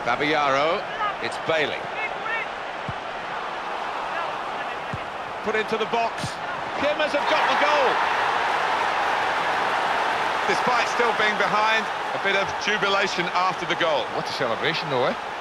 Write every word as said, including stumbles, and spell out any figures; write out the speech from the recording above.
Caballero, it's Bailey. Put into the box. Pumas have got the goal. Despite still being behind, a bit of jubilation after the goal. What a celebration though, eh?